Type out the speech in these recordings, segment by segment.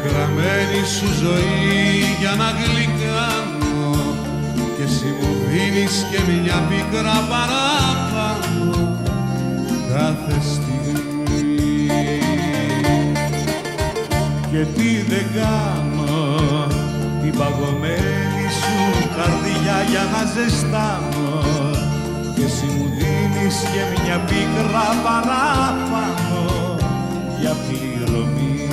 πικραμένη σου ζωή για να γλυκάνω και εσύ μου δίνεις και μια πίκρα παράπανω κάθε στιγμή. Και τι δεν κάνω την παγωμένη σου καρδιά για να ζεστάνω και εσύ μου δίνεις και μια πίκρα παράπανω για πληρωμή.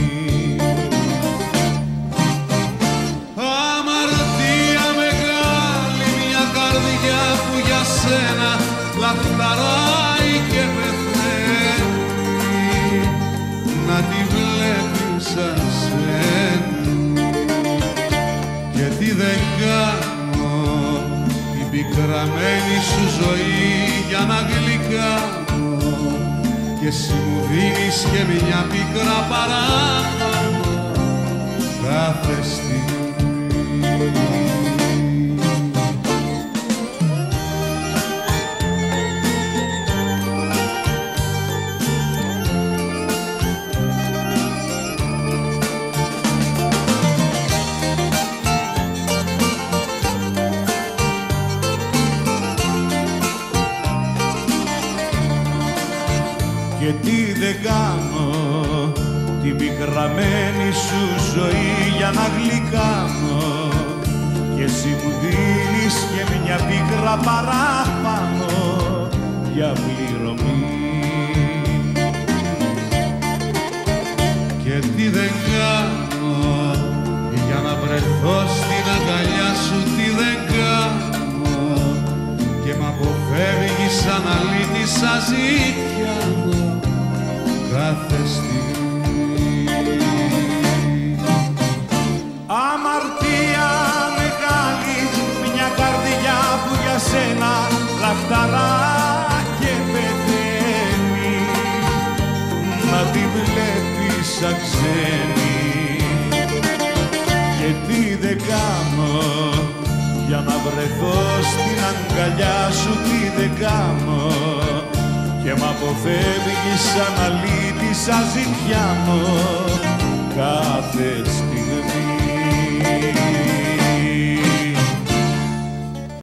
Αμαρτία μεγάλη μια καρδιά που για σένα λαχταράει και πεθαίνει, να τη βλέπεις σαν σένα. Και τι δεν κάνω την πικραμένη σου ζωή για να γλυκάνω και εσύ μου δίνεις και μια πίκρα παράπανω κάθε στιγμή. Και τι δεν κάνω την πικραμένη σου ζωή για να γλυκάνω και εσύ μου δίνεις και μια πίκρα παράπανω για πληρωμή. Και τι δεν κάνω για να βρεθώ στην αγκαλιά σου, τι δεν κάνω και μ' αποφεύγεις σαν αλήτη σαν ζήτια κάθε στιγμή. Αμαρτία μεγάλη μια καρδιά που για σένα λαχταρά και πεθαίνει, να τη βλέπεις σαν ξένη. Και τι δεν κάνω για να βρεθώ στην αγκαλιά σου, τι δεν κάνω και μ' αποφεύγεις σαν αλήτη σαν ζητιά μου κάθε στιγμή.